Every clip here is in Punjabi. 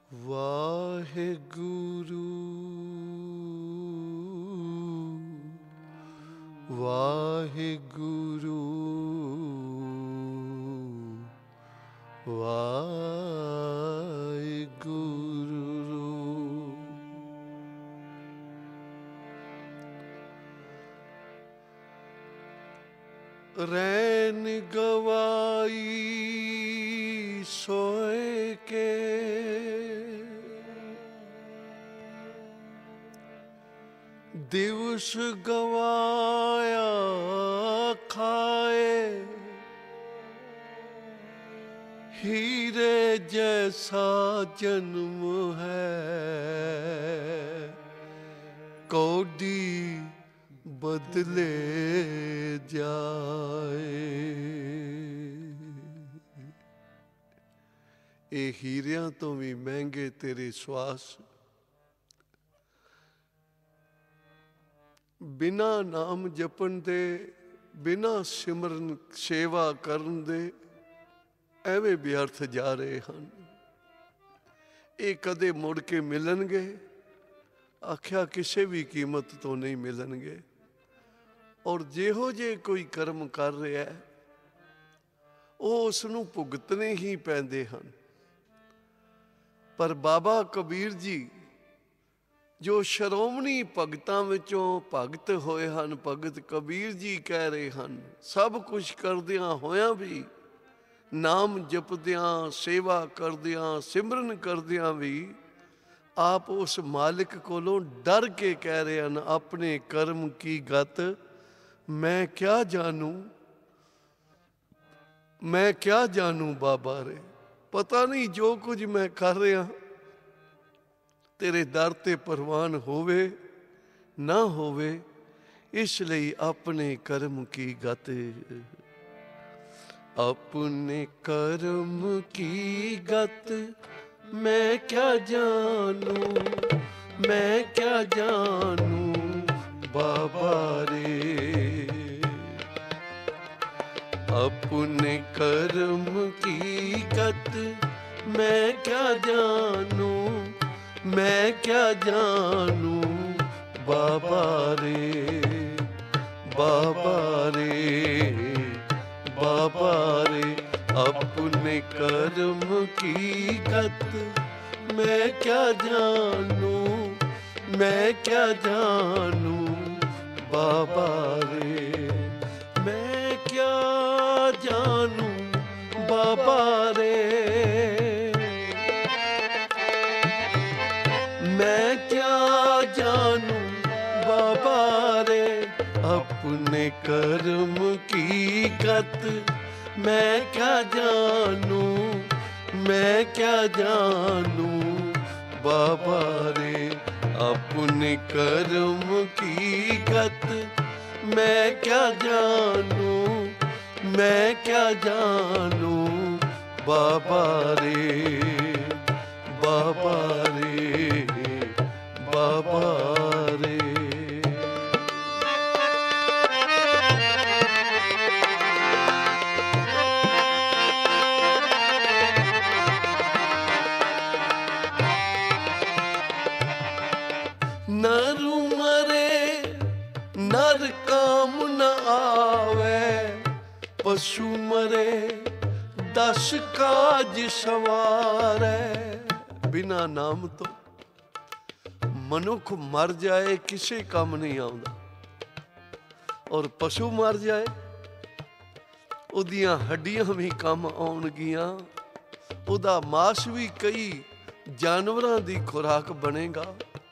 वाहेगुरु वाहेगुरु वाहेगुरु। रैन गवाई सोए के दिवस गवाया खाए, हीरे जैसा जन्म है कौड़ी बदले जाए। ये हीरियां तो भी महंगे तेरे श्वास, बिना नाम जपन दे बिना सिमरन सेवा करन दे ਐਵੇਂ ਵਿਅਰਥ ਜਾ ਰਹੇ ਹਨ। ਇਹ ਕਦੇ ਮੁੜ ਕੇ ਮਿਲਣਗੇ? ਆਖਿਆ ਕਿਸੇ ਵੀ ਕੀਮਤ ਤੋਂ ਨਹੀਂ ਮਿਲਣਗੇ। ਔਰ ਜਿਹੋ ਜੇ ਕੋਈ ਕਰਮ ਕਰ ਰਿਹਾ ਉਹ ਉਸ ਨੂੰ ਭੁਗਤਣੇ ਹੀ ਪੈਂਦੇ ਹਨ। ਪਰ ਬਾਬਾ ਕਬੀਰ ਜੀ ਜੋ ਸ਼੍ਰੋਮਣੀ ਭਗਤਾਂ ਵਿੱਚੋਂ ਭਗਤ ਹੋਏ ਹਨ, ਭਗਤ ਕਬੀਰ ਜੀ ਕਹਿ ਰਹੇ ਹਨ, ਸਭ ਕੁਝ ਕਰਦਿਆਂ ਹੋਇਆਂ ਵੀ, ਨਾਮ ਜਪਦਿਆਂ, ਸੇਵਾ ਕਰਦਿਆਂ, ਸਿਮਰਨ ਕਰਦਿਆਂ ਵੀ ਆਪ ਉਸ ਮਾਲਿਕ ਕੋਲੋਂ ਡਰ ਕੇ ਕਹਿ ਰਹੇ ਹਨ, ਆਪਣੇ ਕਰਮ ਕੀ ਗਤ ਮੈਂ ਕਿਆ ਜਾਣੂ, ਮੈਂ ਕਿਆ ਜਾਣੂ ਬਾਬਾ ਰੇ। ਪਤਾ ਨਹੀਂ ਜੋ ਕੁਝ ਮੈਂ ਕਰ ਰਿਹਾ ਤੇਰੇ ਦਰ ਤੇ ਪ੍ਰਵਾਨ ਹੋਵੇ ਨਾ ਹੋਵੇ, ਇਸ ਲਈ ਆਪਣੇ ਕਰਮ ਕੀ ਗਤ। अपने कर्म की गत मैं क्या जानूं, मैं क्या जानूं बाबा रे। अपने कर्म की गत मैं क्या जानूं, मैं क्या जानूं बाबा रे, बाबा रे, बाबा रे। अपने कर्म की गत मैं क्या जानूं, मैं क्या जानूं बाबा रे। मैं क्या जानूं बाबा रे, मैं क्या जानूं बाबा रे। अपने कर्म की गत मैं क्या जानूं, मैं क्या जानूं बाबा रे। अपने कर्म की गत मैं क्या जानूं, मैं क्या जानूं बाबा रे, बाबा रे, बाबा रे। नर मरे नर काम न आवे, पशु मरे 10 काज सवारे। बिना नाम तो मनुख मर जाए किसे काम नहीं आउंदा, और पशु मर जाए उदियां हड्डियां भी काम आउणगियां, उदा मांस भी कई जानवरां दी खुराक बनेगा।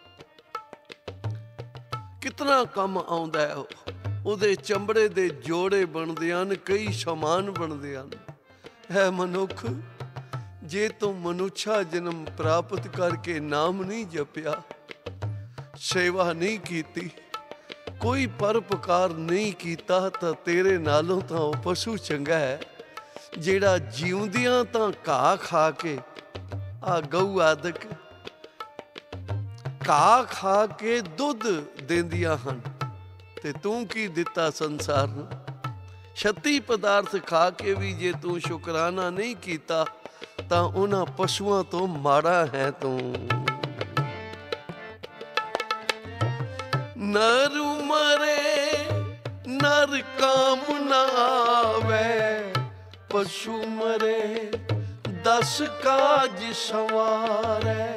कितना कम आउंदा है, ਉਹਦੇ ਚਮੜੇ ਦੇ ਜੋੜੇ ਬਣਦੇ ਹਨ, ਕਈ ਸਮਾਨ ਬਣਦੇ ਹਨ। ਹੈ ਮਨੁੱਖ, ਜੇ ਤੂੰ ਮਨੁੱਖਾ ਜਨਮ ਪ੍ਰਾਪਤ ਕਰਕੇ ਨਾਮ ਨਹੀਂ ਜਪਿਆ, ਸੇਵਾ ਨਹੀਂ ਕੀਤੀ, ਕੋਈ ਪਰਉਪਕਾਰ ਨਹੀਂ ਕੀਤਾ, ਤਾਂ ਤੇਰੇ ਨਾਲੋਂ ਤਾਂ ਉਹ ਪਸ਼ੂ ਚੰਗਾ ਹੈ ਜਿਹੜਾ ਜਿਉਂਦਿਆਂ ਤਾਂ ਘਾਹ ਖਾ ਕੇ, ਆ ਗਊ ਆਦਿਕ ਘਾਹ ਖਾ ਕੇ ਦੁੱਧ ਦਿੰਦੀਆਂ ਹਨ, ਤੇ ਤੂੰ ਕੀ ਦਿੱਤਾ ਸੰਸਾਰ ਨੂੰ? 36 ਪਦਾਰਥ ਖਾ ਕੇ ਵੀ ਜੇ ਤੂੰ ਸ਼ੁਕਰਾਨਾ ਨਹੀਂ ਕੀਤਾ, ਤਾਂ ਉਹਨਾਂ ਪਸ਼ੂਆਂ ਤੋਂ ਮਾੜਾ ਹੈ ਤੂੰ। ਨਰ ਮਰੇ ਨਰ ਕਾਮ ਨਾ ਆਵੇ, ਪਸ਼ੂ ਮਰੇ 10 ਕਾਜ ਸੰਵਾਰੈ।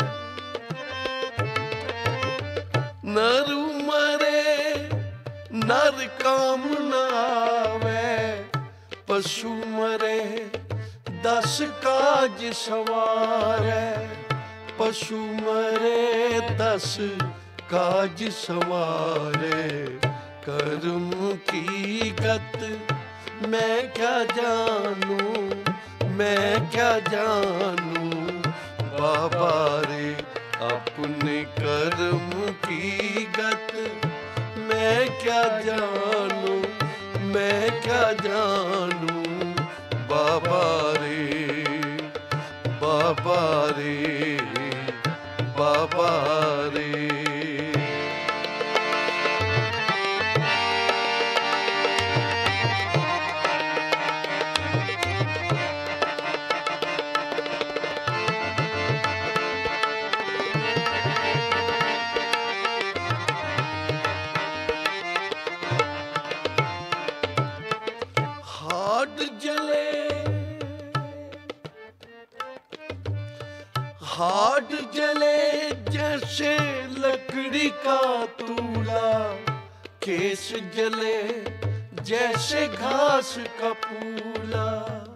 नर मरे नर काम न आवे, पशु मरे 10 काज संवारै। पशु मरे 10 काज संवारे, कर्म की गत मैं क्या जानू, मैं क्या जानू बाबा रे अपने कर्म की गत मैं क्या जानू, मैं क्या जानू बाबा रे, बाबा रे, बाबा रे। हाथ जले जैसे लकड़ी का तूला, केस जले जैसे घास का पूला।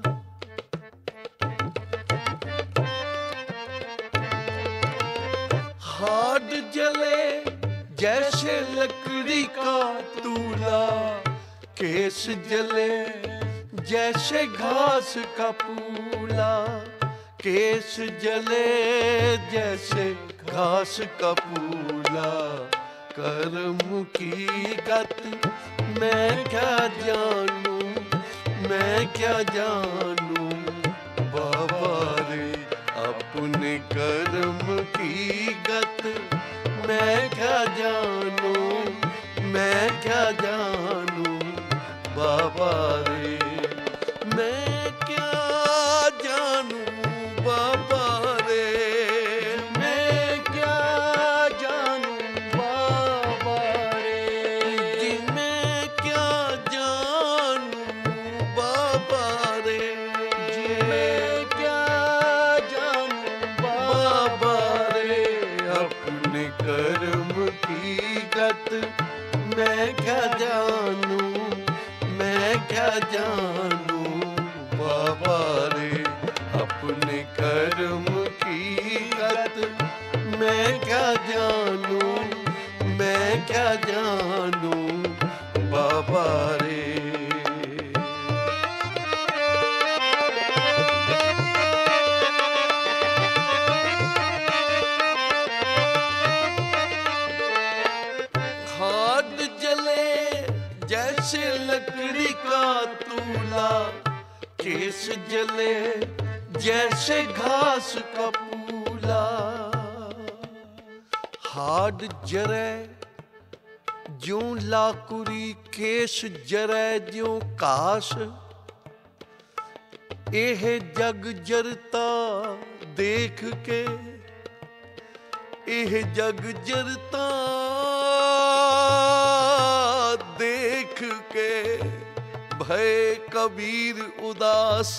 हाथ जले जैसे लकड़ी का तूला, केस जले जैसे घास का पूला। केस जले जैसे घास का पूला, कर्म की गत मैं क्या जानू, मैं क्या जानू बाबा रे अपने कर्म की गत मैं क्या जानू, मैं क्या जानू बाबा रे। मैं क्या जानू बाबा रे, मैं क्या जानू बाबा रे जी, मैं क्या जानू बाबा रे जी, मैं क्या जानू बाबा रे अपने कर्म की गत मैं क्या जानू, मैं क्या जानू बाबा रे अपने कर्म की गत मैं क्या जानू, मैं क्या जानू बाबा रे। हाथ जले जैसे लकड़ी का तूला, केस जले जैसे घास का पूला। हाड जरै ज्यों लाकुरी, केस जरै ज्यों काश। एह जग जरता देख के, एह जग जरता देख के भय कबीर उदास,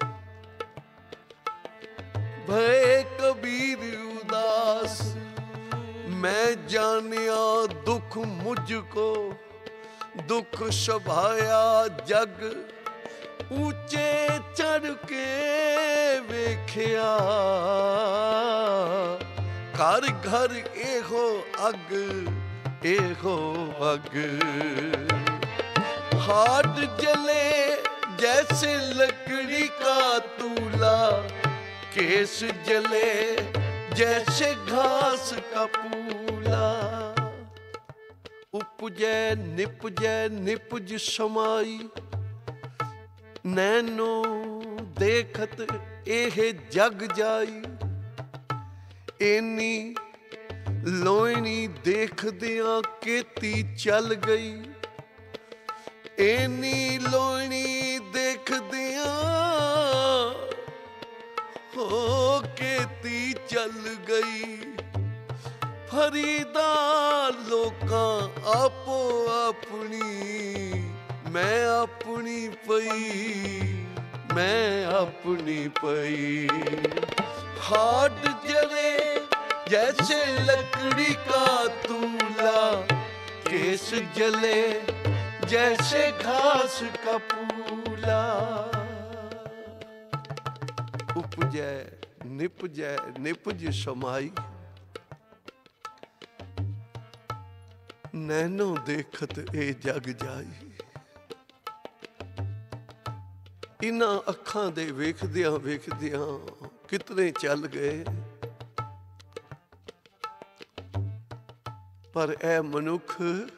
भय कबीर उदास। मैं जानिया दुख मुझको, दुख सभाया जग ऊंचे चढ़ के वेख्या। घर घर एहो अग, एहो अग। हाथ जले जैसे लकड़ी का तूला, केस जले जैसे घास का पूला। उपजै निपजै निपज समाई, नैनो देखत एह जग जाई। एनी लोइनी देखदियां केती चल गई, एनी लोइनी देखदियां हो केती चल गई फरीदा लोकां आपो अपनी, मैं अपनी पई, मैं अपनी पई। हाथ जले जैसे लकड़ी का तूला, केस जले जैसे घास का पूला। उपजै निपजै निपज समाई, नैनो देखत ए जग जाई। इन्हां अखां दे वेखदियां वेखदियां कितने चल गए, पर ऐ मनुख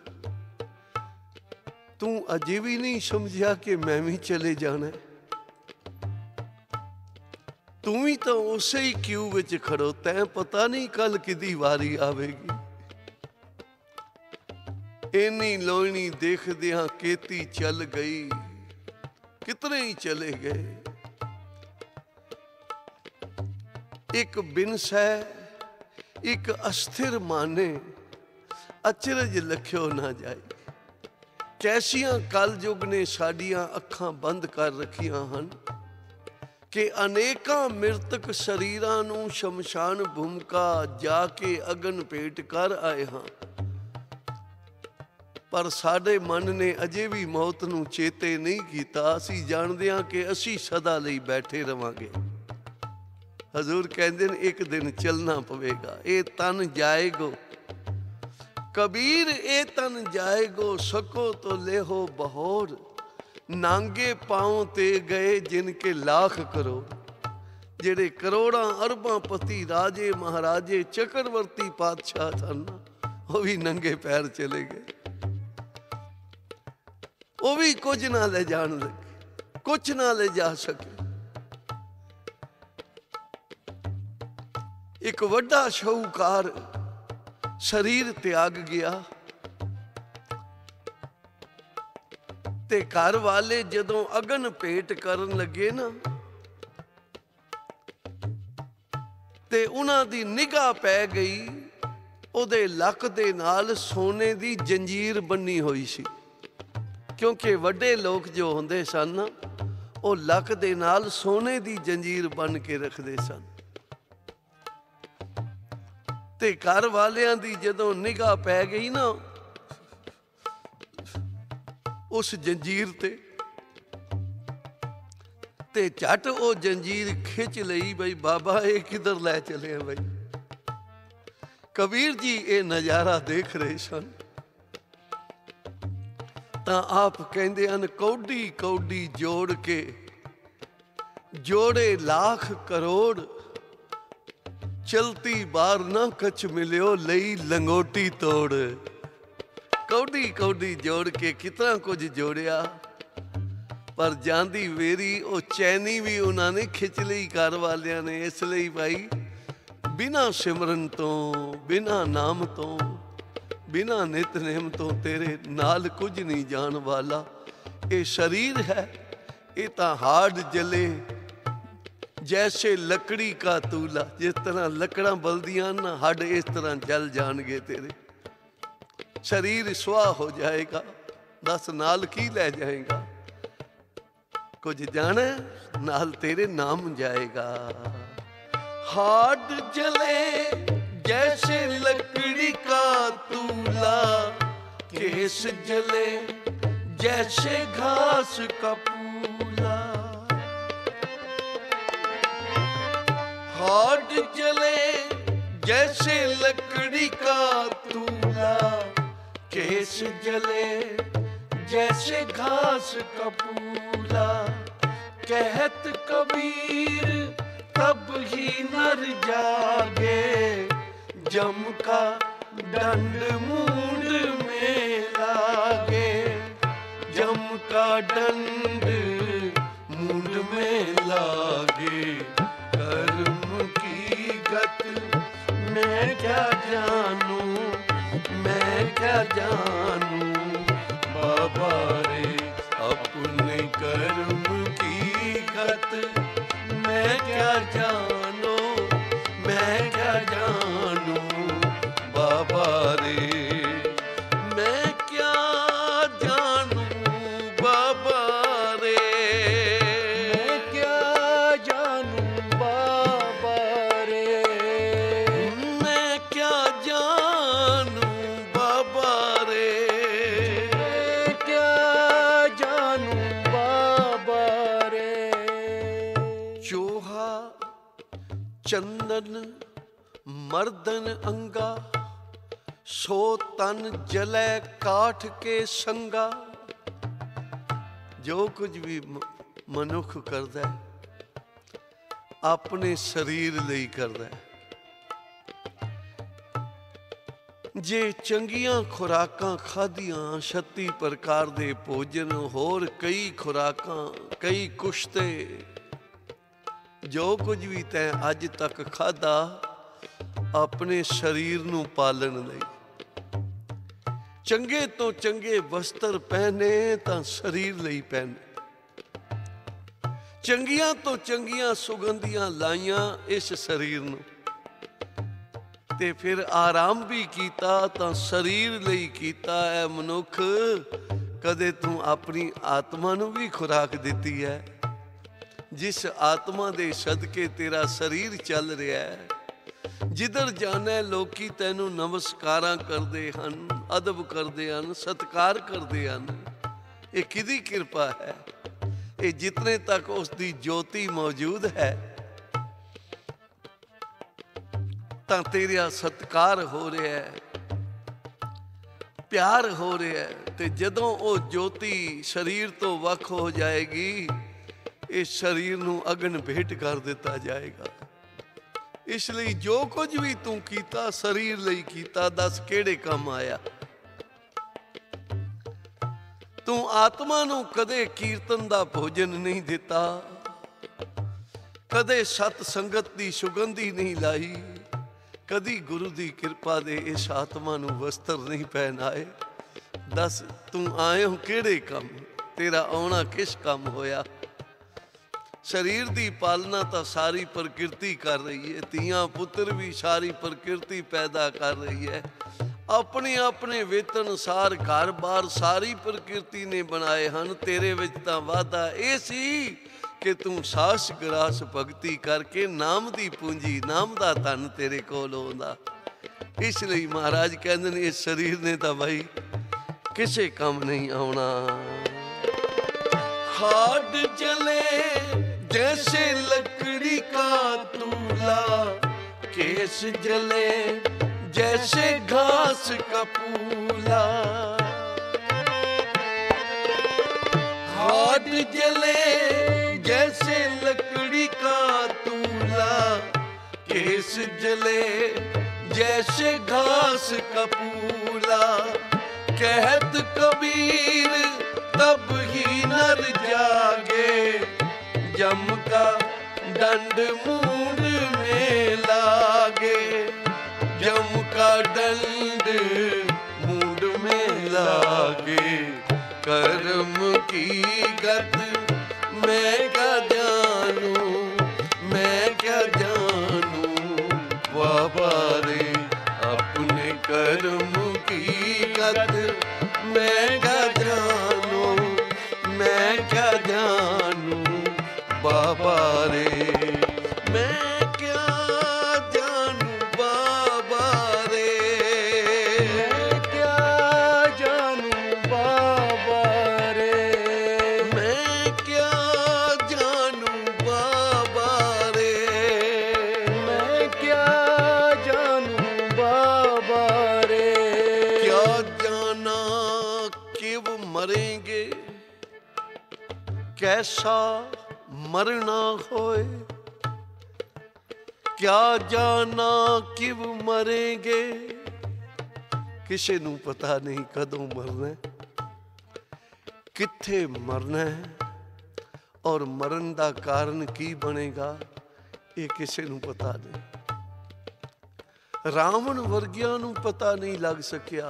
तू अजे भी नहीं समझिया कि मैं भी चले जाना। तू भी तो उसे ही क्यू विच खड़ोता है, पता नहीं कल किदी वारी आवेगी। इन्नी लोहनी देखदियां केती चल गई, कितने ही चले गए। एक बिनस है एक अस्थिर माने, अचरज लख्यो ना जाए। कैसियां कल युग ने साडियां अखां बंद कर रखियां हन कि अनेकां मृतक शरीरां नूं शमशान भूमिका जाके अगन भेट कर आए हां, पर साडे मन ने अजे भी मौत नूं चेते नहीं कीता। असीं जाणदे हां कि असीं सदा लई बैठे रवांगे। हजूर कहंदे ने एक दिन चलना पवेगा, ये तन जाएगो। कबीर ए तन जाएगो, सको तो लेहो बहोर। नांगे पांव ते गए जिनके लाख करोड़। जेड़े करोड़ां अरबां पति राजे महाराजे चक्रवर्ती पातशाह सन, वो भी नंगे पैर चले गए। वो भी कुछ ना ले जान लगे, कुछ ना ले जा सके। एक वड्डा शाहूकार शरीर त्याग गया ते घर वाले जदों अगन भेट करन लगे ना, ते उन्हां दी निगाह पै गई ओदे लक दे नाल सोने दी जंजीर बन्नी होई सी। क्योंकि वड्डे लोग जो हुंदे सन वो लक दे नाल सोने दी जंजीर बन के रखदे सन। ते घर वालियां दी जदों निगाह पै गई ना उस जंजीर ते झट वो जंजीर खिंच लई। बई बाबा ये किधर लै चले हैं बई। कबीर जी ये नज़ारा देख रहे सन तां आप कहंदे हन, कौडी कौडी जोड़ के जोड़े लाख करोड़, चलती बार ना कछ मिलियो लई लंगोटी तोड़। कौडी कौडी जोड़ के कितना कुछ जोड़िया, पर जांदी वेरी वो चैनी भी उन्होंने खिंच लई घर वालियां ने। इसलिए भाई बिना सिमरन तो, बिना नाम तो, बिना नितनेम तो तेरे नाल कुछ नहीं जान वाला। ये शरीर है ये तो हार्ड जले जैसे लकड़ी का तूला। जिस तरह लकड़ा बलदियां ना हड इस तरह जल जाएंगे तेरे। शरीर सुहा हो जाएगा, दस नाल की ले जाएगा। कुछ जाना नाल तेरे नाम जाएगा। हाड जले जैसे लकड़ी का तूला, केस जले जैसे घास का पूला। हाड जले जैसे लकड़ी का तूला, केस जले जैसे घास का पूला। कहत कबीर तब ही नर जागे, जम का दंड मूंड में लागे। जम का दंड मूंड में लागे। कर्म की गत मैं क्या जानूं, मैं क्या जानूं। बाबा रे अपने कर्म की गत मैं मैं क्या जानो, मैं क्या जानू बाबा रे, मैं क्या जानू बाबा रे, मैं क्या जानू बाबा रे, मैं क्या जानू बाबा रे, मैं क्या जानू बाबा रे। चोहा चंदन मर्दन अंगा, सो तन जलै काठ के संगा। जो कुछ भी मनुख करदा है अपने शरीर ਲਈ करदा है। जे चंगियां खुराकां खाधियां, 36 प्रकार ਦੇ ਭੋਜਨ, ਹੋਰ ਕਈ खुराकां, कई कुश्ते, जो कुछ भी तैं अज तक खाधा अपने शरीर ਨੂੰ ਪਾਲਣ ਲਈ। ਚੰਗੇ ਤੋਂ ਚੰਗੇ ਵਸਤਰ ਪਹਿਨੇ ਤਾਂ ਸਰੀਰ ਲਈ ਪਹਿਨੇ, ਚੰਗੀਆਂ ਤੋਂ ਚੰਗੀਆਂ ਸੁਗੰਧੀਆਂ ਲਾਈਆਂ ਇਸ ਸਰੀਰ ਨੂੰ, ਤੇ ਫਿਰ ਆਰਾਮ ਵੀ ਕੀਤਾ ਤਾਂ ਸਰੀਰ ਲਈ ਕੀਤਾ। ਹੈ ਮਨੁੱਖ, ਕਦੇ ਤੂੰ ਆਪਣੀ ਆਤਮਾ ਨੂੰ ਵੀ ਖੁਰਾਕ ਦਿੱਤੀ ਹੈ? जिस आत्मा दे सदके तेरा शरीर चल रहा है, जिधर जाना लोकी तैनू नमस्कारां करदे हन, अदब करदे हन, सत्कार करदे हन। ये किदी कृपा है? ये जितने तक उसकी ज्योति मौजूद है तां तेरा सत्कार हो रहा है, प्यार हो रहा है। ते जदों वो ज्योति शरीर तो वख हो जाएगी, इस शरीर ਨੂੰ ਅਗਨ ਭੇਟ ਕਰ ਦਿੱਤਾ ਜਾਏਗਾ। ਇਸ ਲਈ ਜੋ ਕੁਝ ਵੀ ਤੂੰ ਕੀਤਾ ਸਰੀਰ ਲਈ ਕੀਤਾ। ਦੱਸ ਕਿਹੜੇ ਕੰਮ ਆਇਆ? ਤੂੰ ਆਤਮਾ ਨੂੰ ਕਦੇ ਕੀਰਤਨ ਦਾ ਭੋਜਨ ਨਹੀਂ ਦਿੱਤਾ, ਕਦੇ ਸਤ ਸੰਗਤ ਦੀ ਸੁਗੰਧੀ ਨਹੀਂ ਲਾਈ, ਕਦੀ ਗੁਰੂ ਦੀ ਕਿਰਪਾ ਦੇ ਇਸ ਆਤਮਾ ਨੂੰ ਵਸਤਰ ਨਹੀਂ ਪਹਿਨਾਏ। ਦੱਸ ਤੂੰ ਆਏ ਹੋ ਕਿਹੜੇ ਕੰਮ? ਤੇਰਾ ਆਉਣਾ ਕਿਸ ਕੰਮ ਹੋਇਆ? शरीर की पालना तो सारी प्रकृति कर रही है, तियां पुत्र भी सारी प्रकृति पैदा कर रही है। अपने अपने वेतन अनुसार घर बार सारी प्रकृति ने बनाए हैं। तेरे विच तां वादा ये सी कि तू सास ग्रास भगती करके नाम दी पूंजी, नाम दा धन तेरे कोल आउंदा। इसलिए महाराज कहंदे ने इस शरीर ने तो भाई किसे काम नहीं आउणा। हाड जले जैसे लकड़ी का तूला, केस जले जैसे घास का पूला। हाथ जले जैसे लकड़ी का तूला, केस जले जैसे घास का पूला। कहत कबीर तब ही नर जागे, जम का दंड मूंड में लागे, जम का दंड मूंड में लागे। कर्म की गत मैं क्या जानू, मैं क्या जानू बाबा रे, अपने कर्म की गत मैं क्या जानू, मैं क्या जानू बाबा रे, मैं क्या जानू बाबा रे, मैं क्या जानू बाबा रे, मैं क्या जानू बाबा रे, मैं क्या जानू बाबा रे। क्या जाना कब मरेंगे, कैसा मरना होए। क्या जाना किब मरेंगे, किसी नू पता नहीं कदों मरना, कित्थे मरना है और मरण दा कारण की बनेगा, ये किसी नू पता नहीं। रावण वर्गियां नू पता नहीं लग सकिया,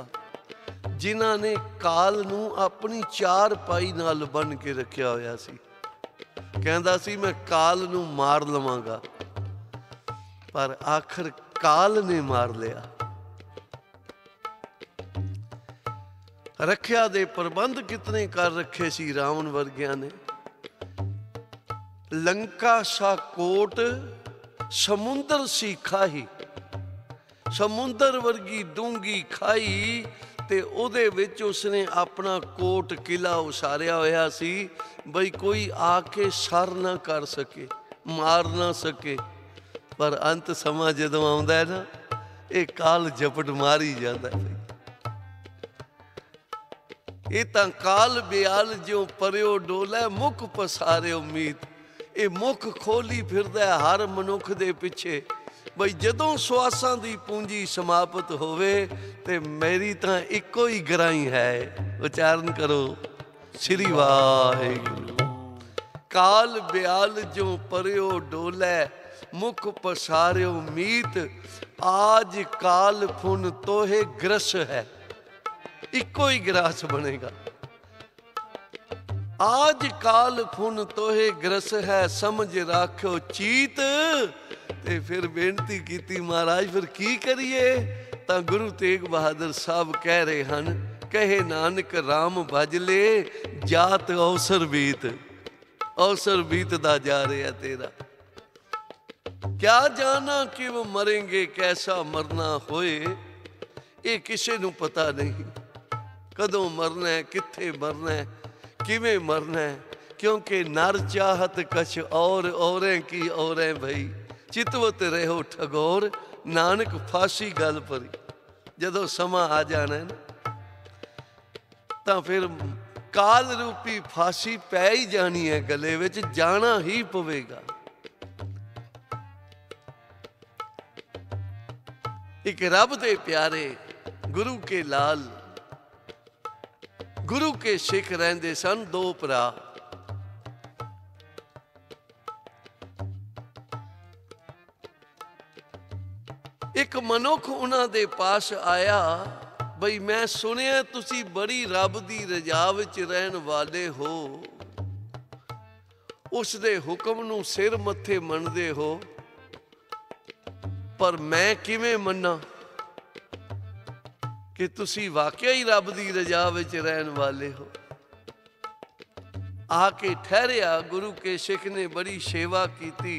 जिन्हां ने काल नू अपनी चार पाई नाल बन के रखिया होया सी। ਕਹਿੰਦਾ ਸੀ ਮੈਂ ਕਾਲ ਨੂੰ ਮਾਰ ਲਵਾਂਗਾ, ਪਰ ਆਖਰ ਕਾਲ ਨੇ ਮਾਰ ਲਿਆ। ਰੱਖਿਆ ਦੇ ਪ੍ਰਬੰਧ ਕਿਤਨੇ ਕਰ ਰੱਖੇ ਸੀ ਰਾਵਣ ਵਰਗਿਆਂ ਨੇ। ਲੰਕਾ ਸਾ ਕੋਟ ਸਮੁੰਦਰ ਸੀ ਖਾਈ, ਸਮੁੰਦਰ ਵਰਗੀ ਡੂੰਗੀ ਖਾਈ, ਤੇ ਉਹਦੇ ਵਿੱਚ ਉਸਨੇ ਆਪਣਾ ਕੋਟ ਕਿਲਾ ਉਸਾਰਿਆ ਹੋਇਆ ਸੀ ਬਈ ਕੋਈ ਆ ਕੇ ਸਰ ਨਾ ਕਰ ਸਕੇ, ਮਾਰ ਨਾ ਸਕੇ। ਪਰ ਅੰਤ ਸਮਾਂ ਜਦੋਂ ਆਉਂਦਾ ਹੈ ਨਾ, ਇਹ ਕਾਲ ਝਪਟ ਮਾਰੀ ਜਾਂਦਾ ਹੈ। ਇਹ ਤਾਂ ਕਾਲ ਬਿਆਲ ਜਿਉ ਪਰਿਓ ਡੋਲੇ, ਮੁਖ ਪਸਾਰਿਓ ਮੀਤ। ਇਹ ਮੁਖ ਖੋਲੀ ਫਿਰਦਾ ਹਰ ਮਨੁੱਖ ਦੇ ਪਿੱਛੇ ਬਈ ਜਦੋਂ ਸਵਾਸਾਂ ਦੀ ਪੂੰਜੀ ਸਮਾਪਤ ਹੋਵੇ ਤੇ ਮੇਰੀ ਤਾਂ ਇੱਕੋ ਹੀ ਗਰਾਈ ਹੈ। ਉਚਾਰਨ ਕਰੋ ਸ੍ਰੀ ਵਾਹਿਗੁਰੂ। ਕਾਲ ਬਿਆਲ ਜਿਉ ਪਰਿਓ ਡੋਲੇ, ਮੁਖ ਪਸਾਰਿਓ ਮੀਤ। ਆਜ ਕਾਲ ਫੁਨ ਤੋਹੇ ਗ੍ਰਸ ਹੈ, ਇੱਕੋ ਹੀ ਗ੍ਰਾਸ ਬਣੇਗਾ। ਆਜ ਕਾਲ ਫੁਨ ਤੋਹੇ ਗ੍ਰਸ ਹੈ, ਸਮਝ ਰਾਖਿਓ ਚੀਤ। ਤੇ ਫਿਰ ਬੇਨਤੀ ਕੀਤੀ ਮਹਾਰਾਜ ਫਿਰ ਕੀ ਕਰੀਏ? ਤਾਂ ਗੁਰੂ ਤੇਗ ਬਹਾਦਰ ਸਾਹਿਬ ਕਹਿ ਰਹੇ ਹਨ, ਕਹੇ ਨਾਨਕ ਰਾਮ ਭਜ ਲੈ, ਜਾਤ ਅਵਸਰ ਬੀਤ। ਅਵਸਰ ਬੀਤਦਾ ਜਾ ਰਿਹਾ ਤੇਰਾ। ਕਿਆ ਜਾਣਾ ਕਿਵ ਮਰੇਂਗੇ, ਕੈਸਾ ਮਰਨਾ ਹੋਏ। ਇਹ ਕਿਸੇ ਨੂੰ ਪਤਾ ਨਹੀਂ ਕਦੋਂ ਮਰਨਾ ਹੈ, ਕਿੱਥੇ ਮਰਨਾ ਹੈ, ਕਿਵੇਂ ਮਰਨਾ ਹੈ। ਕਿਉਂਕਿ ਨਰ ਚਾਹਤ ਕਛ ਔਰੇ ਕੀ ਔਰੇ ਭਈ, ਚਿਤਵਤ ਰਹੋ ਠਗੋਰ, ਨਾਨਕ ਫਾਸੀ ਗੱਲ ਪਰੀ। ਜਦੋਂ ਸਮਾਂ ਆ ਜਾਣਾ ਨਾ ਤਾਂ ਫਿਰ ਕਾਲ ਰੂਪੀ ਫਾਸੀ ਪੈ ਹੀ ਜਾਣੀ ਹੈ, ਗਲੇ ਵਿੱਚ ਜਾਣਾ ਹੀ ਪਵੇਗਾ। ਇੱਕ ਰੱਬ ਦੇ ਪਿਆਰੇ ਗੁਰੂ ਕੇ ਲਾਲ, ਗੁਰੂ ਕੇ ਸਿੱਖ ਰਹਿੰਦੇ ਸਨ, ਦੋ ਭਰਾ। ਇੱਕ ਮਨੁੱਖ ਉਹਨਾਂ ਦੇ ਪਾਸ ਆਇਆ, ਬਈ ਮੈਂ ਸੁਣਿਆ ਤੁਸੀਂ ਬੜੀ ਰੱਬ ਦੀ ਰਜ਼ਾ ਵਿੱਚ ਰਹਿਣ ਵਾਲੇ ਹੋ, ਉਸ ਦੇ ਹੁਕਮ ਨੂੰ ਸਿਰ ਮੱਥੇ ਮੰਨਦੇ ਹੋ, ਪਰ ਮੈਂ ਕਿਵੇਂ ਮੰਨਾਂ ਕਿ ਤੁਸੀਂ ਵਾਕਿਆ ਹੀ ਰੱਬ ਦੀ ਰਜ਼ਾ ਵਿੱਚ ਰਹਿਣ ਵਾਲੇ ਹੋ। ਆ ਕੇ ਠਹਿਰਿਆ। ਗੁਰੂ ਕੇ ਸਿੱਖ ਨੇ ਬੜੀ ਸੇਵਾ ਕੀਤੀ।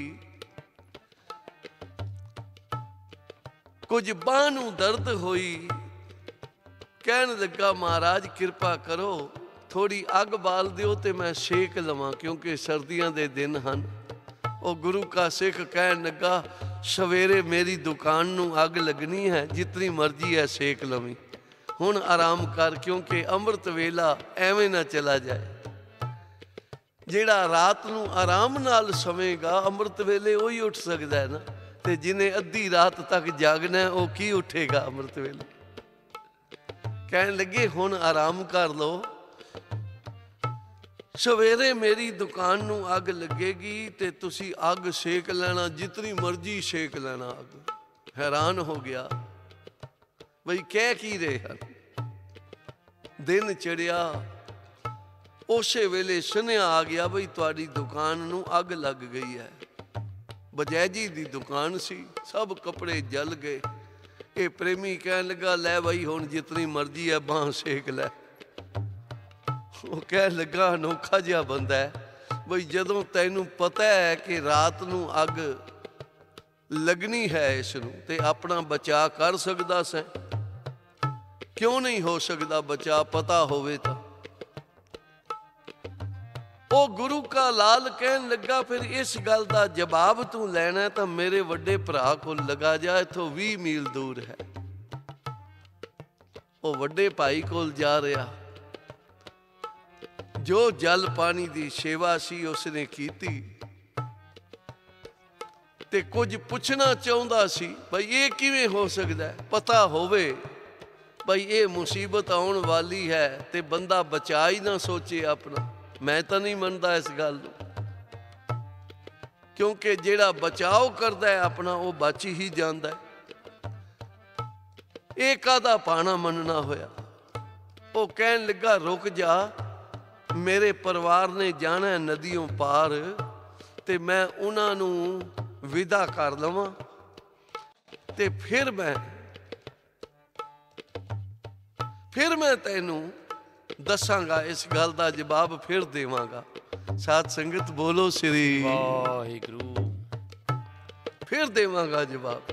ਕੁਝ ਬਾਂਹ ਨੂੰ ਦਰਦ ਹੋਈ। ਕਹਿਣ ਲੱਗਾ ਮਹਾਰਾਜ ਕਿਰਪਾ ਕਰੋ, ਥੋੜੀ ਅੱਗ ਬਾਲ ਦਿਓ ਤੇ ਮੈਂ ਸੇਕ ਲਵਾਂ, ਕਿਉਂਕਿ ਸਰਦੀਆਂ ਦੇ ਦਿਨ ਹਨ। ਉਹ ਗੁਰੂ ਕਾ ਸਿੱਖ ਕਹਿਣ ਲੱਗਾ ਸਵੇਰੇ ਮੇਰੀ ਦੁਕਾਨ ਨੂੰ ਅੱਗ ਲੱਗਣੀ ਹੈ, ਜਿਤਨੀ ਮਰਜ਼ੀ ਹੈ ਸੇਕ ਲਵੀਂ, ਹੁਣ ਆਰਾਮ ਕਰ, ਕਿਉਂਕਿ ਅੰਮ੍ਰਿਤ ਵੇਲਾ ਐਵੇਂ ਨਾ ਚਲਾ ਜਾਏ। ਜਿਹੜਾ ਰਾਤ ਨੂੰ ਆਰਾਮ ਨਾਲ ਸਵੇਗਾ ਅੰਮ੍ਰਿਤ ਵੇਲੇ ਉਹੀ ਉੱਠ ਸਕਦਾ ਹੈ ਨਾ, ਤੇ ਜਿਹਨੇ ਅੱਧੀ ਰਾਤ ਤੱਕ ਜਾਗਣਾ ਉਹ ਕੀ ਉੱਠੇਗਾ ਅੰਮ੍ਰਿਤ ਵੇਲੇ। ਕਹਿਣ ਲੱਗੇ ਹੁਣ ਆਰਾਮ ਕਰ ਲਓ, ਸਵੇਰੇ ਮੇਰੀ ਦੁਕਾਨ ਨੂੰ ਅੱਗ ਲੱਗੇਗੀ ਤੇ ਤੁਸੀਂ ਅੱਗ ਸੇਕ ਲੈਣਾ, ਜਿਤਨੀ ਮਰਜ਼ੀ ਸੇਕ ਲੈਣਾ ਅੱਗ। ਹੈਰਾਨ ਹੋ ਗਿਆ ਬਈ ਕਹਿ ਕੀ ਰਹੇ ਹਨ। ਦਿਨ ਚੜਿਆ, ਉਸੇ ਵੇਲੇ ਸੁਨੇਹਾ ਆ ਗਿਆ ਬਈ ਤੁਹਾਡੀ ਦੁਕਾਨ ਨੂੰ ਅੱਗ ਲੱਗ ਗਈ ਹੈ। ਬਜੈਜੀ ਦੀ ਦੁਕਾਨ ਸੀ, ਸਭ ਕੱਪੜੇ ਜਲ ਗਏ। ਇਹ ਪ੍ਰੇਮੀ ਕਹਿਣ ਲੱਗਾ ਲੈ ਬਈ ਹੁਣ ਜਿਤਨੀ ਮਰਜ਼ੀ ਹੈ ਬਾਂਹ ਸੇਕ ਲੈ। ਉਹ ਕਹਿਣ ਲੱਗਾ ਅਨੋਖਾ ਜਿਹਾ ਬੰਦਾ ਹੈ ਬਈ ਜਦੋਂ ਤੈਨੂੰ ਪਤਾ ਹੈ ਕਿ ਰਾਤ ਨੂੰ ਅੱਗ ਲੱਗਣੀ ਹੈ ਇਸ ਨੂੰ, ਤੇ ਆਪਣਾ ਬਚਾਅ ਕਰ ਸਕਦਾ ਸੈਂ, ਕਿਉਂ ਨਹੀਂ ਹੋ ਸਕਦਾ ਬਚਾਅ ਪਤਾ ਹੋਵੇ ਤਾਂ। ਉਹ ਗੁਰੂ ਕਾ ਲਾਲ ਕਹਿਣ ਲੱਗਾ ਫਿਰ ਇਸ ਗੱਲ ਦਾ ਜਵਾਬ ਤੂੰ ਲੈਣਾ ਤਾਂ ਮੇਰੇ ਵੱਡੇ ਭਰਾ ਕੋਲ ਲਗਾ ਜਾ, ਇੱਥੋਂ 20 ਮੀਲ ਦੂਰ ਹੈ। ਉਹ ਵੱਡੇ ਭਾਈ ਕੋਲ ਜਾ ਰਿਹਾ। ਜੋ ਜਲ ਪਾਣੀ ਦੀ ਸੇਵਾ ਸੀ ਉਸਨੇ ਕੀਤੀ ਤੇ ਕੁਝ ਪੁੱਛਣਾ ਚਾਹੁੰਦਾ ਸੀ ਬਈ ਇਹ ਕਿਵੇਂ ਹੋ ਸਕਦਾ ਹੈ। ਪਤਾ ਹੋਵੇ ਬਈ ਇਹ ਮੁਸੀਬਤ ਆਉਣ ਵਾਲੀ ਹੈ ਤੇ ਬੰਦਾ ਬਚਾ ਹੀ ਨਾ ਸੋਚੇ ਆਪਣਾ। ਮੈਂ ਤਾਂ ਨਹੀਂ ਮੰਨਦਾ ਇਸ ਗੱਲ ਨੂੰ, ਕਿਉਂਕਿ ਜਿਹੜਾ ਬਚਾਓ ਕਰਦਾ ਹੈ ਆਪਣਾ ਉਹ ਬਚ ਹੀ ਜਾਂਦਾ ਹੈ। ਇਹ ਕਾਹਦਾ ਪਾਣਾ ਮੰਨਣਾ ਹੋਇਆ। ਉਹ ਕਹਿਣ ਲੱਗਾ ਰੁਕ ਜਾ, ਮੇਰੇ ਪਰਿਵਾਰ ਨੇ ਜਾਣਾ ਨਦੀਆਂ ਪਾਰ, ਤੇ ਮੈਂ ਉਹਨਾਂ ਨੂੰ ਵਿਦਾ ਕਰ ਲਵਾਂ, ਤੇ ਫਿਰ ਮੈਂ ਤੈਨੂੰ ਦੱਸਾਂਗਾ, ਇਸ ਗੱਲ ਦਾ ਜਵਾਬ ਫਿਰ ਦੇਵਾਂਗਾ। ਸਾਧ ਸੰਗਤ ਬੋਲੋ ਸ੍ਰੀ ਵਾਹਿਗੁਰੂ। ਫਿਰ ਦੇਵਾਂਗਾ ਜਵਾਬ।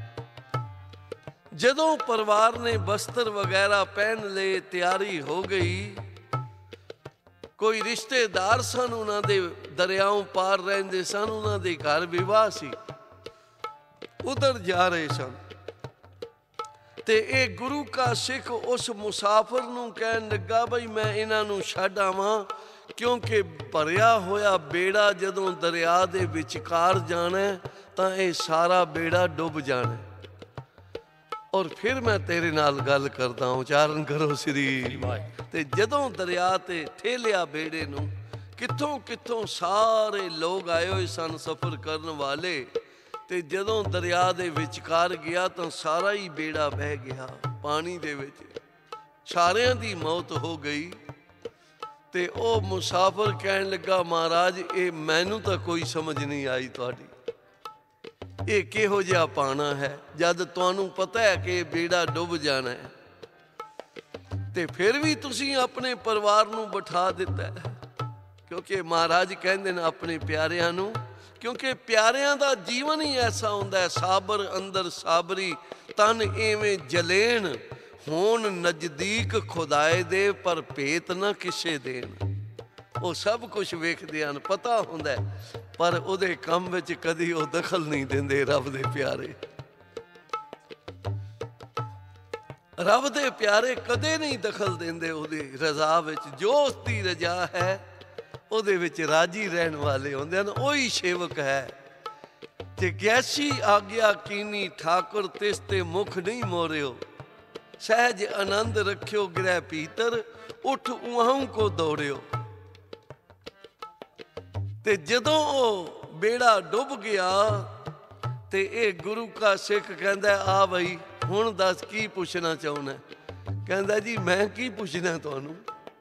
ਜਦੋਂ ਪਰਿਵਾਰ ਨੇ ਬਸਤਰ ਵਗੈਰਾ ਪਹਿਨ ਲਏ, ਤਿਆਰੀ ਹੋ ਗਈ, ਕੋਈ ਰਿਸ਼ਤੇਦਾਰ ਸਨ ਉਹਨਾਂ ਦੇ ਦਰਿਆਓਂ ਪਾਰ ਰਹਿੰਦੇ ਸਨ, ਉਹਨਾਂ ਦੇ ਘਰ ਵਿਵਾਹ ਸੀ, ਉਧਰ ਜਾ ਰਹੇ ਸਨ। ਤੇ ਇਹ ਗੁਰੂ ਕਾ ਸਿੱਖ ਉਸ ਮੁਸਾਫਰ ਨੂੰ ਕਹਿਣ ਲੱਗਾ, ਬਈ ਮੈਂ ਇਹਨਾਂ ਨੂੰ ਛੱਡ ਆਵਾਂ, ਕਿਉਂਕਿ ਭਰਿਆ ਹੋਇਆ ਬੇੜਾ ਜਦੋਂ ਦਰਿਆ ਦੇ ਵਿਚਕਾਰ ਜਾਣਾ ਤਾਂ ਇਹ ਸਾਰਾ ਬੇੜਾ ਡੁੱਬ ਜਾਣਾ। ਔਰ ਫਿਰ ਮੈਂ ਤੇਰੇ ਨਾਲ ਗੱਲ ਕਰਦਾ, ਉਚਾਰਨ ਕਰੋ ਸ੍ਰੀ। ਤੇ ਜਦੋਂ ਦਰਿਆ ਤੇ ਠੇਲਿਆ ਬੇੜੇ ਨੂੰ, ਕਿੱਥੋਂ ਕਿੱਥੋਂ ਸਾਰੇ ਲੋਕ ਆਏ ਹੋਏ ਸਨ ਸਫ਼ਰ ਕਰਨ ਵਾਲੇ, ਤੇ ਜਦੋਂ ਦਰਿਆ ਦੇ ਵਿਚਕਾਰ ਗਿਆ ਤਾਂ ਸਾਰਾ ਹੀ ਬੇੜਾ ਬਹਿ ਗਿਆ ਪਾਣੀ ਦੇ ਵਿੱਚ, ਸਾਰਿਆਂ ਦੀ ਮੌਤ ਹੋ ਗਈ। ਤੇ ਉਹ ਮੁਸਾਫਰ ਕਹਿਣ ਲੱਗਾ, ਮਹਾਰਾਜ ਇਹ ਮੈਨੂੰ ਤਾਂ ਕੋਈ ਸਮਝ ਨਹੀਂ ਆਈ ਤੁਹਾਡੀ, ਇਹ ਕਿਹੋ ਜਿਹਾ ਪਾਣਾ ਹੈ, ਜਦ ਤੁਹਾਨੂੰ ਪਤਾ ਹੈ ਕਿ ਬੇੜਾ ਡੁੱਬ ਜਾਣਾ ਹੈ, ਤੇ ਫਿਰ ਵੀ ਤੁਸੀਂ ਆਪਣੇ ਪਰਿਵਾਰ ਨੂੰ ਬਿਠਾ ਦਿੱਤਾ। ਕਿਉਂਕਿ ਮਹਾਰਾਜ ਕਹਿੰਦੇ ਨੇ ਆਪਣੇ ਪਿਆਰਿਆਂ ਨੂੰ, ਕਿਉਂਕਿ ਪਿਆਰਿਆਂ ਦਾ ਜੀਵਨ ਹੀ ਐਸਾ ਹੁੰਦਾ ਹੈ, ਸਾਬਰ ਅੰਦਰ ਸਾਬਰੀ ਤਨ ਐਵੇਂ ਜਲੇਣ, ਹੋਣ ਨਜ਼ਦੀਕ ਖੁਦਾਏ ਦੇ ਪਰ ਭੇਤ ਨਾ ਕਿਸੇ ਦੇਣ। ਉਹ ਸਭ ਕੁਝ ਵੇਖਦੇ ਹਨ, ਪਤਾ ਹੁੰਦਾ, ਪਰ ਉਹਦੇ ਕੰਮ ਵਿੱਚ ਕਦੀ ਉਹ ਦਖਲ ਨਹੀਂ ਦਿੰਦੇ। ਰੱਬ ਦੇ ਪਿਆਰੇ, ਰੱਬ ਦੇ ਪਿਆਰੇ ਕਦੇ ਨਹੀਂ ਦਖਲ ਦਿੰਦੇ ਉਹਦੀ ਰਜ਼ਾ ਵਿੱਚ। ਜੋ ਉਸਦੀ ਰਜ਼ਾ ਹੈ ਉਹਦੇ ਵਿੱਚ ਰਾਜੀ ਰਹਿਣ ਵਾਲੇ ਹੁੰਦੇ ਹਨ, ਉਹੀ ਸੇਵਕ ਹੈ। ਜਿਗਿਆਸੀ ਆਗਿਆ ਕੀਨੀ ਠਾਕੁਰ, ਤਿਸ ਤੇ ਮੁਖ ਨਹੀਂ ਮੋਰਿਓ, ਸਹਿਜ ਆਨੰਦ ਰੱਖਿਓ ਗ੍ਰਹਿ ਭੀਤਰ, ਉਠ ਉਹਾਂ ਕੋ ਦੌੜਿਓ। ਤੇ ਜਦੋਂ ਉਹ ਬੇੜਾ ਡੁੱਬ ਗਿਆ ਤੇ ਇਹ ਗੁਰੂ ਕਾ ਸਿੱਖ ਕਹਿੰਦਾ, ਆ ਬਈ ਹੁਣ ਦੱਸ ਕੀ ਪੁੱਛਣਾ ਚਾਹੁੰਦਾ? ਕਹਿੰਦਾ, ਜੀ ਮੈਂ ਕੀ ਪੁੱਛਣਾ ਤੁਹਾਨੂੰ?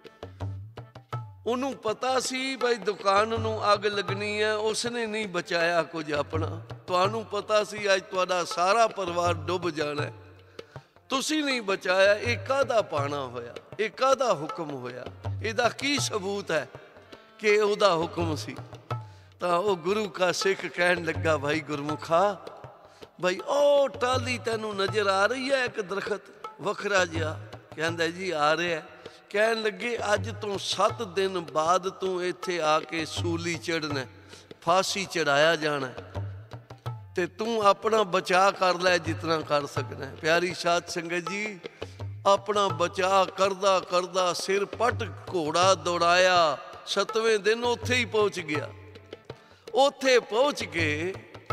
ਉਹਨੂੰ ਪਤਾ ਸੀ ਬਈ ਦੁਕਾਨ ਨੂੰ ਅੱਗ ਲੱਗਣੀ ਹੈ, ਉਸਨੇ ਨਹੀਂ ਬਚਾਇਆ ਕੁਝ ਆਪਣਾ। ਤੁਹਾਨੂੰ ਪਤਾ ਸੀ ਅੱਜ ਤੁਹਾਡਾ ਸਾਰਾ ਪਰਿਵਾਰ ਡੁੱਬ ਜਾਣਾ, ਤੁਸੀਂ ਨਹੀਂ ਬਚਾਇਆ। ਇਹ ਕਾਹਦਾ ਪਾਣਾ ਹੋਇਆ, ਇਹ ਕਾਹਦਾ ਹੁਕਮ ਹੋਇਆ, ਇਹਦਾ ਕੀ ਸਬੂਤ ਹੈ ਕਿ ਉਹਦਾ ਹੁਕਮ ਸੀ? ਤਾਂ ਉਹ ਗੁਰੂ ਕਾ ਸਿੱਖ ਕਹਿਣ ਲੱਗਾ, ਭਾਈ ਗੁਰਮੁਖਾ, ਭਾਈ ਉਹ ਟਾਹਲੀ ਤੈਨੂੰ ਨਜ਼ਰ ਆ ਰਹੀ ਹੈ, ਇੱਕ ਦਰਖਤ ਵੱਖਰਾ ਜਿਹਾ? ਕਹਿੰਦਾ, ਜੀ ਆ ਰਿਹਾ। ਕਹਿਣ ਲੱਗੇ, ਅੱਜ ਤੋਂ 7 ਦਿਨ ਬਾਅਦ ਤੂੰ ਇੱਥੇ ਆ ਕੇ ਸੂਲੀ ਚੜ੍ਹਨਾ, ਫਾਂਸੀ ਚੜਾਇਆ ਜਾਣਾ, ਤੇ ਤੂੰ ਆਪਣਾ ਬਚਾਅ ਕਰ ਲੈ ਜਿਤਨਾ ਕਰ ਸਕਣਾ। ਪਿਆਰੀ ਸਾਧ ਸੰਗਤ ਜੀ, ਆਪਣਾ ਬਚਾਅ ਕਰਦਾ ਕਰਦਾ ਸਿਰ ਪੱਟ ਘੋੜਾ ਦੌੜਾਇਆ, 7ਵੇਂ ਦਿਨ ਉੱਥੇ ਹੀ ਪਹੁੰਚ ਗਿਆ। ਉੱਥੇ ਪਹੁੰਚ ਕੇ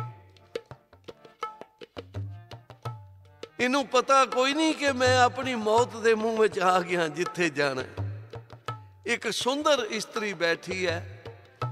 ਇਹਨੂੰ ਪਤਾ ਕੋਈ ਨਹੀਂ ਕਿ ਮੈਂ ਆਪਣੀ ਮੌਤ ਦੇ ਮੂੰਹ ਵਿੱਚ ਆ ਗਿਆ ਜਿੱਥੇ ਜਾਣਾ। ਇੱਕ ਸੁੰਦਰ ਇਸਤਰੀ ਬੈਠੀ ਹੈ,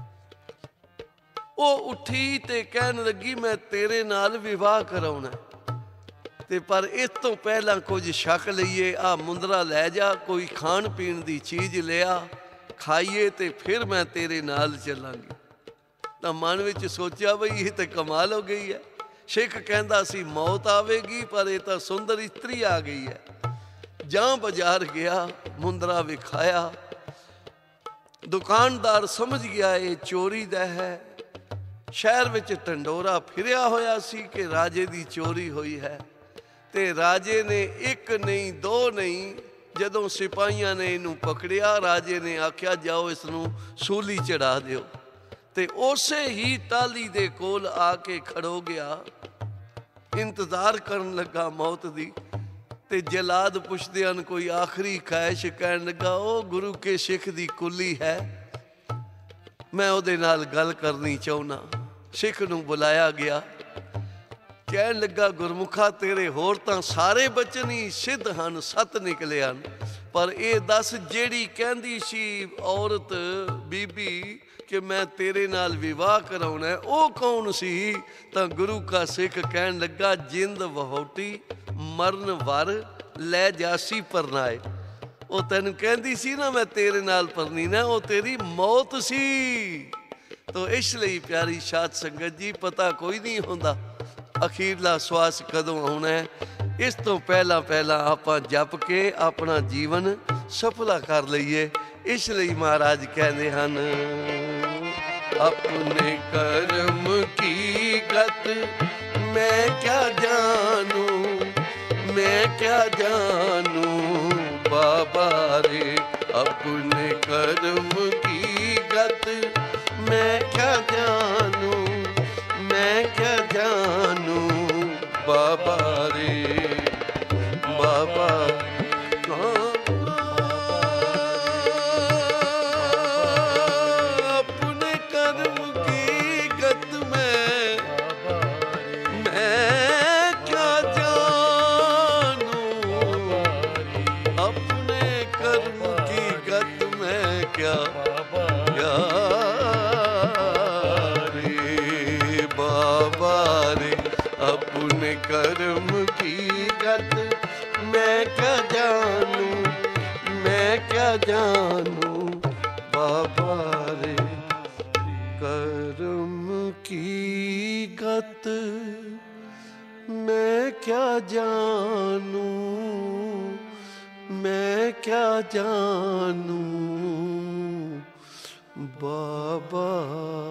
ਉਹ ਉੱਠੀ ਤੇ ਕਹਿਣ ਲੱਗੀ, ਮੈਂ ਤੇਰੇ ਨਾਲ ਵਿਵਾਹ ਕਰਾਉਣਾ, ਤੇ ਪਰ ਇਸ ਤੋਂ ਪਹਿਲਾਂ ਕੁਝ ਛਕ ਲਈਏ। ਆ ਮੁੰਦਰਾ ਲੈ ਜਾ, ਕੋਈ ਖਾਣ ਪੀਣ ਦੀ ਚੀਜ਼ ਲਿਆ, ਖਾਈਏ, ਤੇ ਫਿਰ ਮੈਂ ਤੇਰੇ ਨਾਲ ਚੱਲਾਂਗੀ। ਤਾਂ ਮਨ ਵਿੱਚ ਸੋਚਿਆ, ਬਈ ਇਹ ਤਾਂ ਕਮਾਲ ਹੋ ਗਈ ਹੈ। ਸਿੱਖ ਕਹਿੰਦਾ ਸੀ ਮੌਤ ਆਵੇਗੀ, ਪਰ ਇਹ ਤਾਂ ਸੁੰਦਰ ਇਸਤਰੀ ਆ ਗਈ ਹੈ। ਜਾਂ ਬਾਜ਼ਾਰ ਗਿਆ, ਮੁੰਦਰਾ ਵਿਖਾਇਆ, ਦੁਕਾਨਦਾਰ ਸਮਝ ਗਿਆ ਇਹ ਚੋਰੀ ਦਾ ਹੈ। ਸ਼ਹਿਰ ਵਿੱਚ ਢੰਡੋਰਾ ਫਿਰਿਆ ਹੋਇਆ ਸੀ ਕਿ ਰਾਜੇ ਦੀ ਚੋਰੀ ਹੋਈ ਹੈ, ਤੇ ਰਾਜੇ ਨੇ 1 ਨਹੀਂ 2 ਨਹੀਂ, ਜਦੋਂ ਸਿਪਾਹੀਆਂ ਨੇ ਇਹਨੂੰ ਪਕੜਿਆ, ਰਾਜੇ ਨੇ ਆਖਿਆ, ਜਾਓ ਇਸ ਨੂੰ ਸੂਲੀ ਚੜਾ ਦਿਓ। ਤੇ ਉਸੇ ਹੀ ਟਾਹਲੀ ਦੇ ਕੋਲ ਆ ਕੇ ਖੜੋ ਗਿਆ, ਇੰਤਜ਼ਾਰ ਕਰਨ ਲੱਗਾ ਮੌਤ ਦੀ। ਤੇ ਜਲਾਦ ਪੁੱਛਦੇ ਹਨ, ਕੋਈ ਆਖਰੀ ਖਾਹਿਸ਼? ਕਹਿਣ ਲੱਗਾ, ਉਹ ਗੁਰੂ ਕੇ ਸਿੱਖ ਦੀ ਕੁੱਲੀ ਹੈ, ਮੈਂ ਉਹਦੇ ਨਾਲ ਗੱਲ ਕਰਨੀ ਚਾਹੁੰਦਾ। ਸਿੱਖ ਨੂੰ ਬੁਲਾਇਆ ਗਿਆ, ਕਹਿਣ ਲੱਗਾ, ਗੁਰਮੁਖਾ, ਤੇਰੇ ਹੋਰ ਤਾਂ ਸਾਰੇ ਬਚਨ ਹੀ ਸਿੱਧ ਹਨ, 7 ਨਿਕਲੇ ਹਨ, ਪਰ ਇਹ ਦੱਸ, ਜਿਹੜੀ ਕਹਿੰਦੀ ਸੀ ਔਰਤ ਬੀਬੀ ਕਿ ਮੈਂ ਤੇਰੇ ਨਾਲ ਵਿਵਾਹ ਕਰਾਉਣਾ, ਉਹ ਕੌਣ ਸੀ? ਤਾਂ ਗੁਰੂ ਕਾ ਸਿੱਖ ਕਹਿਣ ਲੱਗਾ, ਜਿੰਦ ਵਹੋਟੀ ਮਰਨ ਵਰ ਲੈ ਜਾਸੀ ਪਰਨਾਏ। ਉਹ ਤੈਨੂੰ ਕਹਿੰਦੀ ਸੀ ਨਾ ਮੈਂ ਤੇਰੇ ਨਾਲ ਪਰਨੀ ਨਾ, ਉਹ ਤੇਰੀ ਮੌਤ ਸੀ। ਤੋ ਇਸ ਲਈ ਪਿਆਰੀ ਸਾਧ ਸੰਗਤ ਜੀ, ਪਤਾ ਕੋਈ ਨਹੀਂ ਹੁੰਦਾ ਅਖੀਰਲਾ ਸਵਾਸ ਕਦੋਂ ਆਉਣਾ ਹੈ। ਇਸ ਤੋਂ ਪਹਿਲਾਂ ਪਹਿਲਾਂ ਆਪਾਂ ਜਪ ਕੇ ਆਪਣਾ ਜੀਵਨ ਸਫਲਾ ਕਰ ਲਈਏ। ਇਸ ਲਈ ਮਹਾਰਾਜ ਕਹਿੰਦੇ ਹਨ, ਆਪਣੇ ਕਰਮ ਕੀ ਗਤ ਮੈਂ ਕਿਆ ਜਾਨੂ, मैं क्या जानू बाबा रे, अपने कर्म की गत मैं क्या जानू, मैं क्या जानू बाबा रे, बाबा अपने कर्म की गत मैं क्या जानू, अपने कर्म की गत में क्या रे बाबा रे, अपने कर्म की गत मैं क्या जानू, मैं क्या जानू बाबा रे, कर्म की गत मैं क्या जानू, मैं क्या जानू बाबा